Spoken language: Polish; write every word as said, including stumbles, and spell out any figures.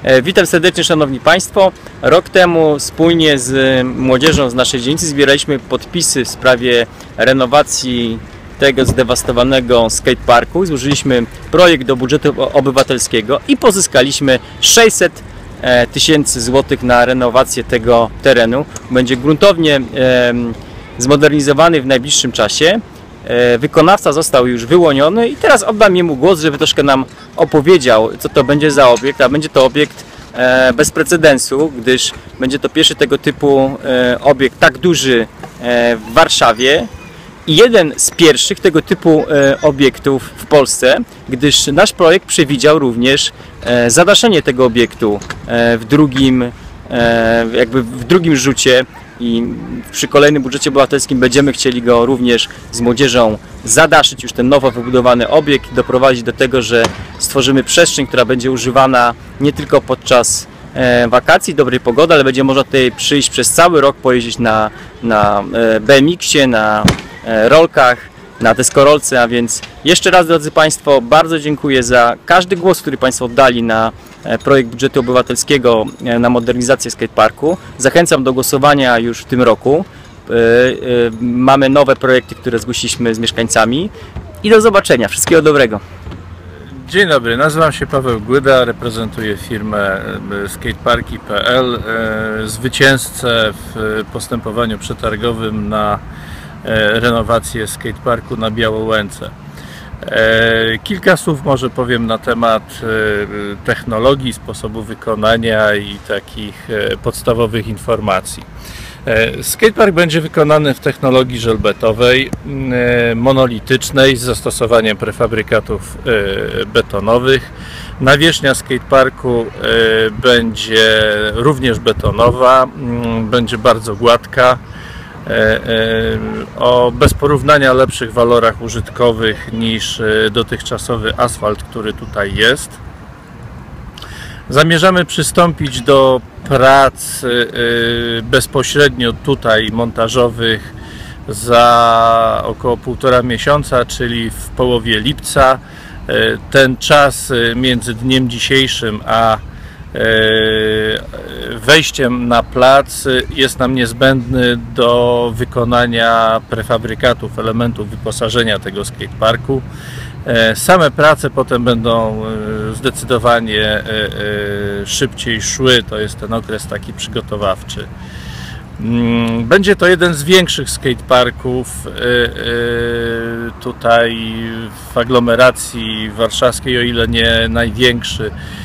Witam serdecznie, Szanowni Państwo. Rok temu wspólnie z młodzieżą z naszej dzielnicy zbieraliśmy podpisy w sprawie renowacji tego zdewastowanego skateparku. Złożyliśmy projekt do budżetu obywatelskiego i pozyskaliśmy sześćset tysięcy złotych na renowację tego terenu. Będzie gruntownie zmodernizowany w najbliższym czasie. Wykonawca został już wyłoniony i teraz oddam jemu głos, żeby troszkę nam opowiedział, co to będzie za obiekt, a będzie to obiekt bez precedensu, gdyż będzie to pierwszy tego typu obiekt tak duży w Warszawie i jeden z pierwszych tego typu obiektów w Polsce, gdyż nasz projekt przewidział również zadaszenie tego obiektu w drugim, jakby w drugim rzucie. I przy kolejnym budżecie obywatelskim będziemy chcieli go również z młodzieżą zadaszyć, już ten nowo wybudowany obiekt, doprowadzić do tego, że stworzymy przestrzeń, która będzie używana nie tylko podczas wakacji, dobrej pogody, ale będzie można tutaj przyjść przez cały rok, pojeździć na, na B M X-ie, na rolkach, na deskorolce, a więc jeszcze raz, drodzy Państwo, bardzo dziękuję za każdy głos, który Państwo oddali na projekt budżetu obywatelskiego na modernizację skateparku. Zachęcam do głosowania już w tym roku. Mamy nowe projekty, które zgłosiliśmy z mieszkańcami i do zobaczenia. Wszystkiego dobrego. Dzień dobry, nazywam się Paweł Głyda, reprezentuję firmę skateparki kropka p l, zwycięzcę w postępowaniu przetargowym na renowację skateparku na Białołęce. Kilka słów może powiem na temat technologii, sposobu wykonania i takich podstawowych informacji. Skatepark będzie wykonany w technologii żelbetowej, monolitycznej z zastosowaniem prefabrykatów betonowych. Nawierzchnia skateparku będzie również betonowa, będzie bardzo gładka, o bez porównania lepszych walorach użytkowych niż dotychczasowy asfalt, który tutaj jest. Zamierzamy przystąpić do prac bezpośrednio tutaj montażowych za około półtora miesiąca, czyli w połowie lipca. Ten czas między dniem dzisiejszym a wejściem na plac jest nam niezbędny do wykonania prefabrykatów, elementów wyposażenia tego skateparku. Same prace potem będą zdecydowanie szybciej szły, to jest ten okres taki przygotowawczy. Będzie to jeden z większych skateparków tutaj w aglomeracji warszawskiej, o ile nie największy.